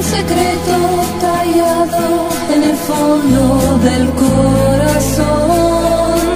secreto tallado en el fondo del corazón.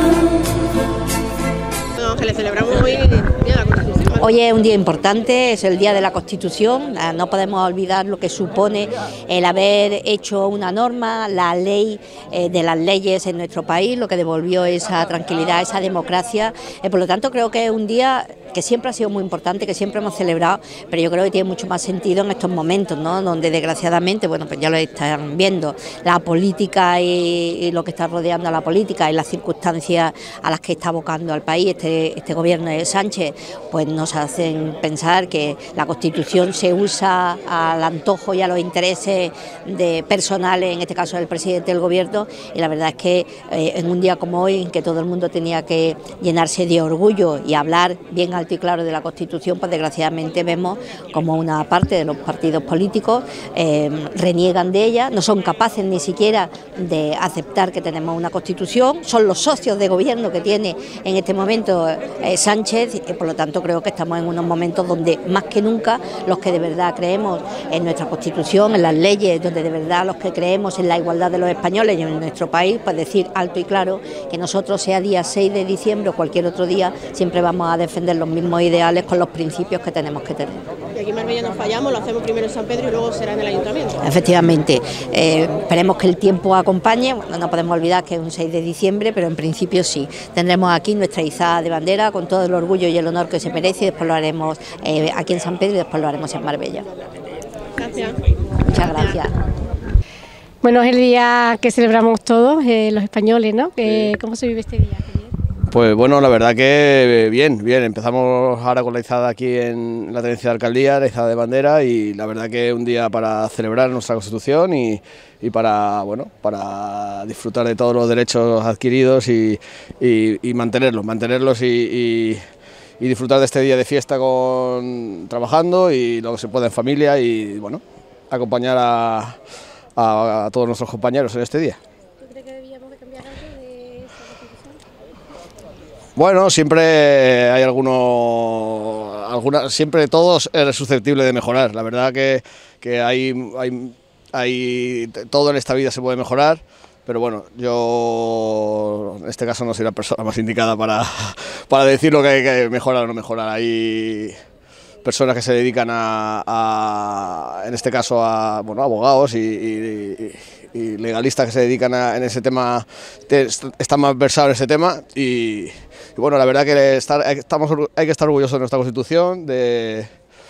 No, que le celebramos hoy el Día de la Constitución. Hoy es un día importante, es el Día de la Constitución, no podemos olvidar lo que supone el haber hecho una norma, la ley de las leyes en nuestro país, lo que devolvió esa tranquilidad, esa democracia, por lo tanto creo que es un día que siempre ha sido muy importante, que siempre hemos celebrado, pero yo creo que tiene mucho más sentido en estos momentos, ¿no? Donde desgraciadamente, bueno, pues ya lo están viendo, la política y lo que está rodeando a la política y las circunstancias a las que está abocando al país este gobierno de Sánchez, pues nos hacen pensar que la Constitución se usa al antojo y a los intereses personales, en este caso del presidente del gobierno, y la verdad es que en un día como hoy, en que todo el mundo tenía que llenarse de orgullo y hablar bien alto y claro de la Constitución, pues desgraciadamente vemos como una parte de los partidos políticos reniegan de ella, no son capaces ni siquiera de aceptar que tenemos una Constitución, son los socios de gobierno que tiene en este momento Sánchez, y por lo tanto creo que estamos en unos momentos donde más que nunca los que de verdad creemos en nuestra Constitución, en las leyes, donde de verdad los que creemos en la igualdad de los españoles y en nuestro país, pues decir alto y claro que nosotros, sea día 6 de diciembre o cualquier otro día, siempre vamos a defender los mismos ideales con los principios que tenemos que tener. Y aquí en Marbella no fallamos, lo hacemos primero en San Pedro y luego será en el Ayuntamiento. Efectivamente, esperemos que el tiempo acompañe, bueno, no podemos olvidar que es un 6 de diciembre, pero en principio sí, tendremos aquí nuestra izada de bandera con todo el orgullo y el honor que se merece, y después lo haremos aquí en San Pedro y después lo haremos en Marbella. Gracias. Muchas gracias. Bueno, es el día que celebramos todos, los españoles, ¿no? ¿Cómo se vive este día? Pues bueno, la verdad que bien, empezamos ahora con la izada aquí en la tenencia de alcaldía, la izada de bandera, y la verdad que es un día para celebrar nuestra Constitución y para, bueno, para disfrutar de todos los derechos adquiridos y mantenerlos y disfrutar de este día de fiesta trabajando y lo que se pueda en familia y bueno, acompañar a todos nuestros compañeros en este día. ¿Tú crees que debíamos de cambiar algo de esta Constitución? Bueno, siempre hay siempre todo es susceptible de mejorar. La verdad que hay todo en esta vida se puede mejorar, pero bueno, yo en este caso no soy la persona más indicada para decir lo que hay que mejorar o no mejorar. Hay personas que se dedican en este caso a bueno, abogados y legalistas que se dedican en ese tema, están más versados en ese tema y bueno, la verdad que hay que estar orgullosos de nuestra Constitución, de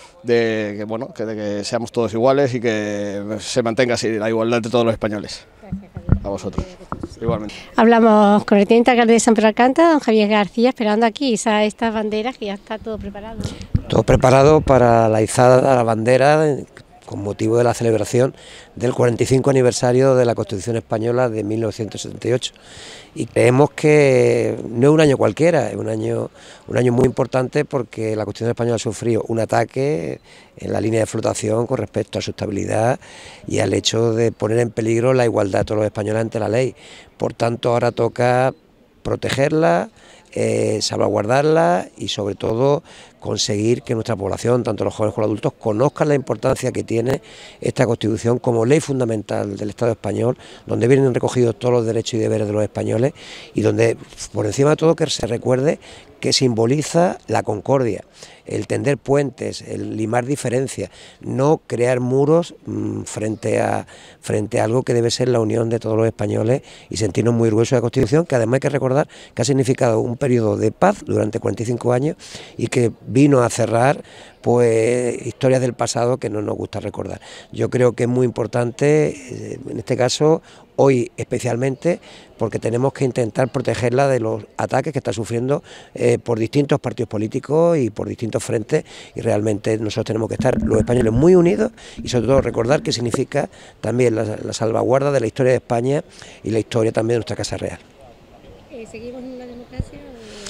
que seamos todos iguales y que se mantenga así la igualdad entre todos los españoles. A vosotros, igualmente. Hablamos con el teniente alcalde de San Pedro de Alcántara, don Javier García, esperando aquí estas banderas, que ya está todo preparado. Todo preparado para la izada de la bandera con motivo de la celebración del 45 aniversario de la Constitución Española de 1978. Y creemos que no es un año cualquiera, es un año muy importante porque la Constitución Española ha sufrido un ataque en la línea de flotación con respecto a su estabilidad y al hecho de poner en peligro la igualdad de todos los españoles ante la ley. Por tanto, ahora toca protegerla, salvaguardarla y sobre todo conseguir que nuestra población, tanto los jóvenes como los adultos, conozcan la importancia que tiene esta Constitución como ley fundamental del Estado español, donde vienen recogidos todos los derechos y deberes de los españoles y donde, por encima de todo, que se recuerde que simboliza la concordia, el tender puentes, el limar diferencias, no crear muros frente a algo que debe ser la unión de todos los españoles y sentirnos muy orgullosos de la Constitución, que además hay que recordar que ha significado un periodo de paz durante 45 años y que vino a cerrar pues historias del pasado que no nos gusta recordar. Yo creo que es muy importante, en este caso, hoy especialmente, porque tenemos que intentar protegerla de los ataques que está sufriendo por distintos partidos políticos y por distintos frentes, y realmente nosotros tenemos que estar los españoles muy unidos y sobre todo recordar que significa también la salvaguarda de la historia de España y la historia también de nuestra Casa Real. ¿Seguimos en una democracia?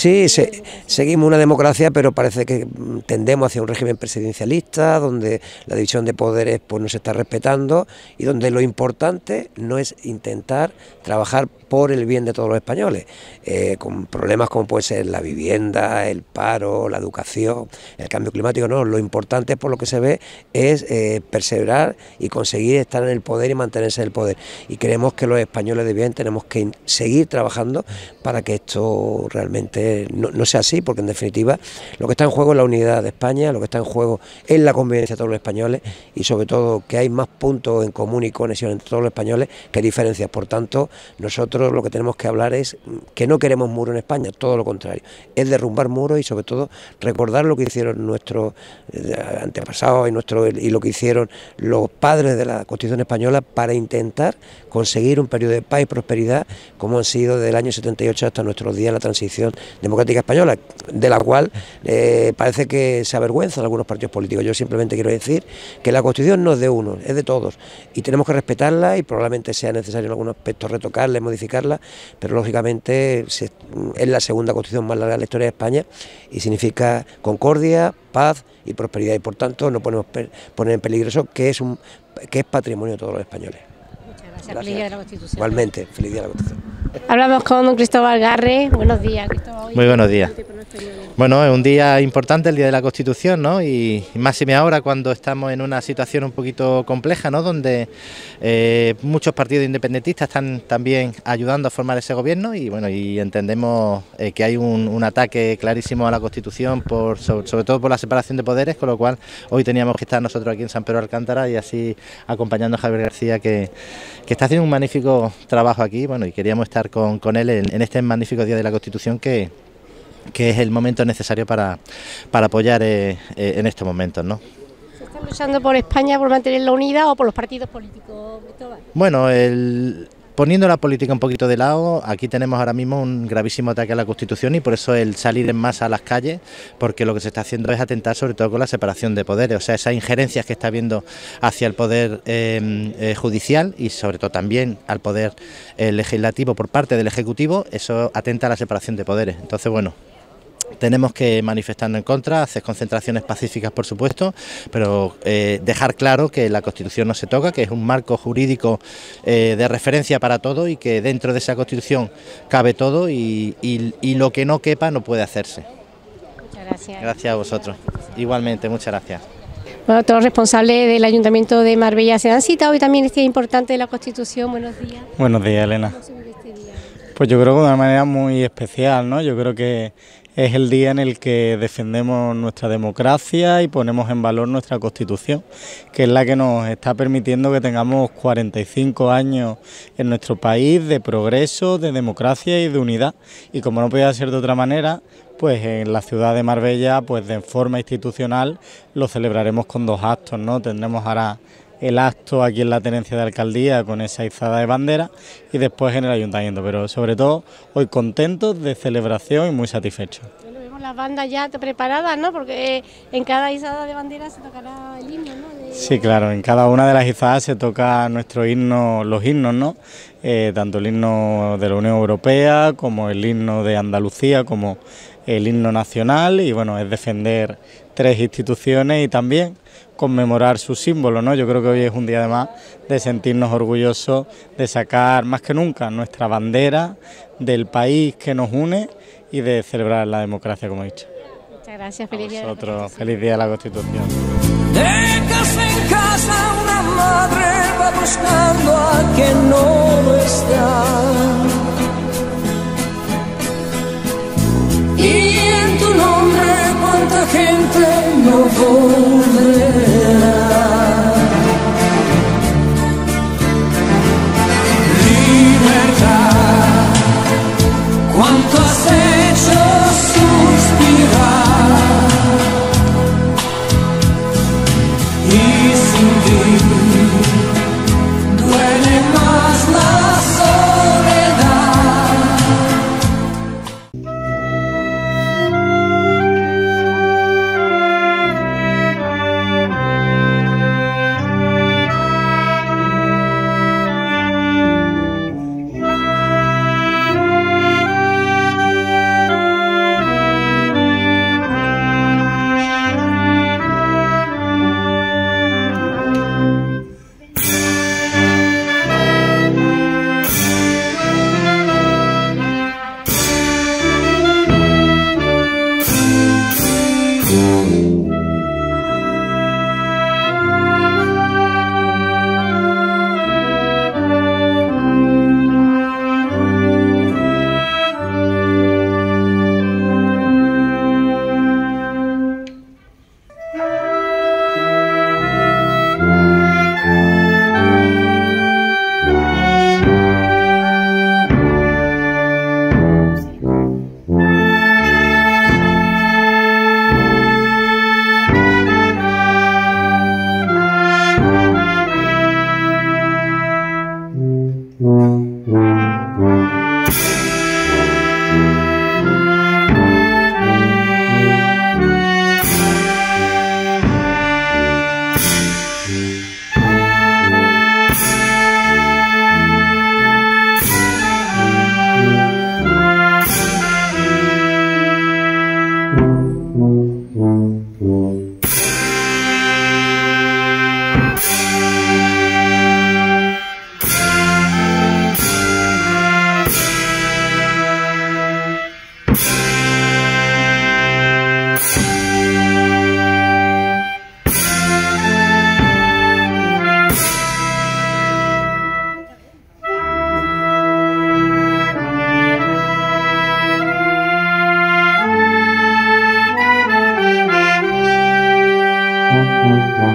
Sí, seguimos una democracia, pero parece que tendemos hacia un régimen presidencialista, donde la división de poderes pues no se está respetando y donde lo importante no es intentar trabajar por el bien de todos los españoles, con problemas como puede ser la vivienda, el paro, la educación, el cambio climático. No, lo importante por lo que se ve es perseverar y conseguir estar en el poder y mantenerse en el poder, y creemos que los españoles de bien tenemos que seguir trabajando para que esto realmente no sea así, porque en definitiva lo que está en juego es la unidad de España, lo que está en juego es la convivencia de todos los españoles, y sobre todo que hay más puntos en común y conexión entre todos los españoles que diferencias. Por tanto, nosotros lo que tenemos que hablar es que no queremos muro en España, todo lo contrario, es derrumbar muros y sobre todo recordar lo que hicieron nuestros antepasados y lo que hicieron los padres de la Constitución española para intentar conseguir un periodo de paz y prosperidad como han sido desde el año 78 hasta nuestros días la transición democrática española, de la cual parece que se avergüenzan algunos partidos políticos. Yo simplemente quiero decir que la Constitución no es de uno, es de todos, y tenemos que respetarla, y probablemente sea necesario en algunos aspectos retocarla y modificarla, pero lógicamente es la segunda Constitución más larga de la historia de España y significa concordia, paz y prosperidad, y por tanto no podemos poner en peligro eso que es patrimonio de todos los españoles. Gracias. Feliz día de la Constitución. Igualmente, feliz día de la Constitución. Hablamos con don Cristóbal Garre. Buenos días, Cristóbal. Muy buenos días. Bueno, es un día importante, el Día de la Constitución, ¿no? Y máxime ahora cuando estamos en una situación un poquito compleja, ¿no? Donde muchos partidos independentistas están también ayudando a formar ese gobierno, y bueno, y entendemos que hay un ataque clarísimo a la Constitución, sobre todo por la separación de poderes, con lo cual hoy teníamos que estar nosotros aquí en San Pedro de Alcántara y así acompañando a Javier García, que está haciendo un magnífico trabajo aquí, bueno, y queríamos estar con él en este magnífico Día de la Constitución que es el momento necesario para apoyar en estos momentos, ¿no? ¿Se están luchando por España, por mantener la unidad, o por los partidos políticos, Cristóbal? Bueno, poniendo la política un poquito de lado, aquí tenemos ahora mismo un gravísimo ataque a la Constitución, y por eso el salir en masa a las calles, porque lo que se está haciendo es atentar sobre todo con la separación de poderes, o sea, esas injerencias que está habiendo hacia el poder judicial y sobre todo también al poder legislativo por parte del Ejecutivo, eso atenta a la separación de poderes. Entonces, bueno, tenemos que manifestarnos en contra, hacer concentraciones pacíficas, por supuesto, pero dejar claro que la Constitución no se toca, que es un marco jurídico de referencia para todo, y que dentro de esa Constitución cabe todo, y lo que no quepa no puede hacerse. Muchas gracias. Gracias a vosotros. Igualmente, muchas gracias. Bueno, todos los responsables del Ayuntamiento de Marbella se han citado hoy también este día importante de la Constitución. Buenos días. Buenos días, Elena. ¿Cómo se vive este día? Pues yo creo que de una manera muy especial, ¿no? Yo creo que es el día en el que defendemos nuestra democracia y ponemos en valor nuestra Constitución, que es la que nos está permitiendo que tengamos 45 años en nuestro país de progreso, de democracia y de unidad. Y como no podía ser de otra manera, pues en la ciudad de Marbella, pues de forma institucional, lo celebraremos con dos actos, ¿no? Tendremos ahora el acto aquí en la tenencia de alcaldía con esa izada de bandera, y después en el ayuntamiento, pero sobre todo hoy contentos de celebración y muy satisfechos. Bueno, vemos las bandas ya preparadas, ¿no? Porque en cada izada de bandera se tocará el himno, ¿no? Sí, claro, en cada una de las izadas se toca nuestro himno, los himnos, ¿no? Tanto el himno de la Unión Europea como el himno de Andalucía, como el himno nacional, y bueno, es defender tres instituciones y también conmemorar sus símbolos, ¿no? Yo creo que hoy es un día además de sentirnos orgullosos de sacar más que nunca nuestra bandera del país que nos une y de celebrar la democracia, como he dicho. Muchas gracias, feliz día. Nosotros, feliz día de la Constitución. De casa en casa una madre va buscando a quien no lo está. Y en tu nombre cuánta gente no volverá. Libertad, cuánto has hecho suspirar. Y sin ti duele más la soledad.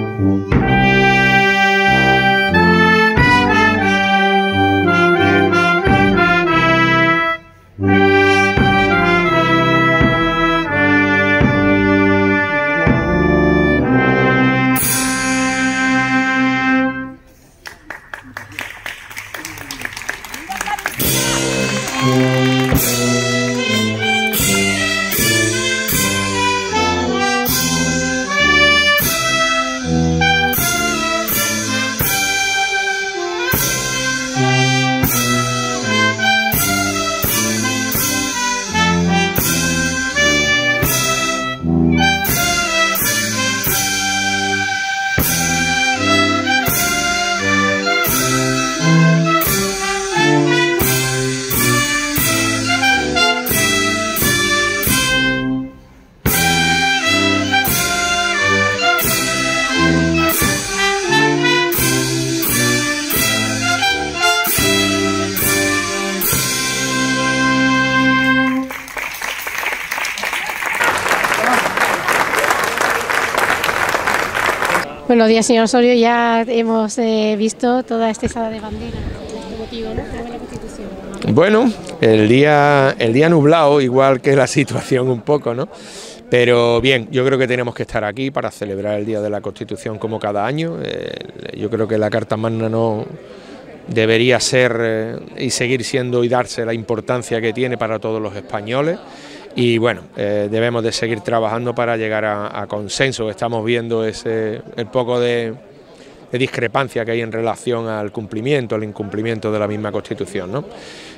Buenos días, señor Osorio. Ya hemos visto toda esta izada de bandera, este motivo, ¿no? De la Constitución. Bueno, el día nublado, igual que la situación un poco, ¿no? Pero bien, yo creo que tenemos que estar aquí para celebrar el Día de la Constitución como cada año. Yo creo que la Carta Magna no debería ser y seguir siendo y darse la importancia que tiene para todos los españoles. Y bueno, debemos de seguir trabajando para llegar a consenso. Estamos viendo el poco de discrepancia que hay en relación al incumplimiento de la misma Constitución, ¿no?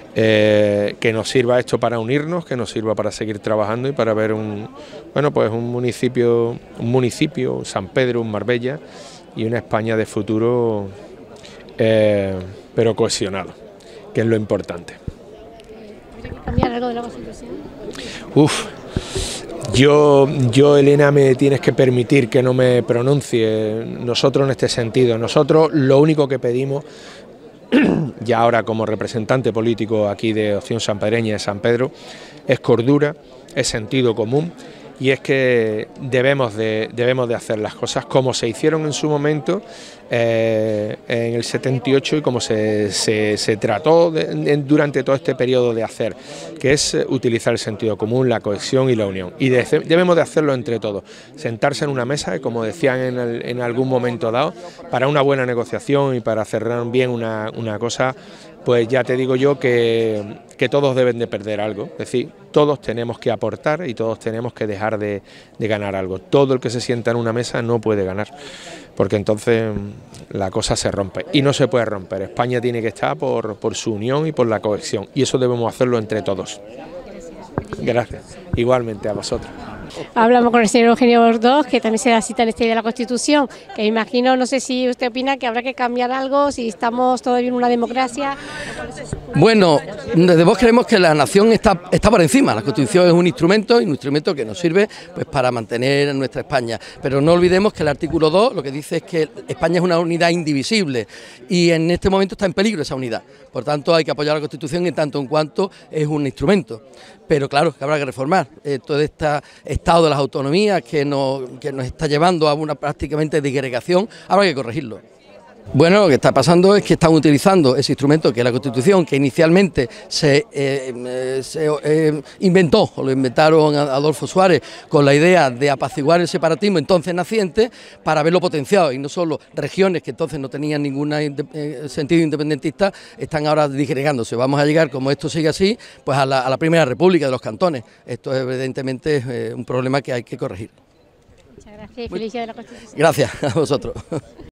Que nos sirva esto para unirnos, que nos sirva para seguir trabajando y para ver un municipio, San Pedro, un Marbella y una España de futuro, pero cohesionado, que es lo importante. ¿Habría que cambiar algo de la Constitución? Yo, Elena, me tienes que permitir que no me pronuncie. Nosotros en este sentido, nosotros lo único que pedimos, ya ahora como representante político aquí de Opción Sanpedreña de San Pedro, es cordura, es sentido común, y es que debemos de hacer las cosas como se hicieron en su momento en el 78 y como se trató durante todo este periodo de hacer, que es utilizar el sentido común, la cohesión y la unión. Y debemos de hacerlo entre todos, sentarse en una mesa, como decían en algún momento dado, para una buena negociación y para cerrar bien una cosa. Pues ya te digo yo que todos deben de perder algo, es decir, todos tenemos que aportar y todos tenemos que dejar de ganar algo. Todo el que se sienta en una mesa no puede ganar, porque entonces la cosa se rompe y no se puede romper. España tiene que estar por su unión y por la cohesión, y eso debemos hacerlo entre todos. Gracias. Igualmente a vosotros. Hablamos con el señor Eugenio Bordós, que también se da cita en este Día de la Constitución, que me imagino, no sé si usted opina que habrá que cambiar algo, si estamos todavía en una democracia. Bueno, desde Vox creemos que la nación está por encima. La Constitución es un instrumento que nos sirve pues para mantener nuestra España, pero no olvidemos que el artículo 2 lo que dice es que España es una unidad indivisible y en este momento está en peligro esa unidad. Por tanto, hay que apoyar la Constitución en tanto en cuanto es un instrumento. Pero claro, que habrá que reformar todo este estado de las autonomías que nos está llevando a una prácticamente disgregación, habrá que corregirlo. Bueno, lo que está pasando es que están utilizando ese instrumento que es la Constitución, que inicialmente se inventó, o lo inventaron Adolfo Suárez, con la idea de apaciguar el separatismo entonces naciente, para verlo potenciado, y no solo regiones que entonces no tenían ningún sentido independentista, están ahora disgregándose. Vamos a llegar, como esto sigue así, pues a la Primera República de los cantones. Esto es evidentemente un problema que hay que corregir. Muchas gracias y feliz Día de la Constitución. Gracias a vosotros.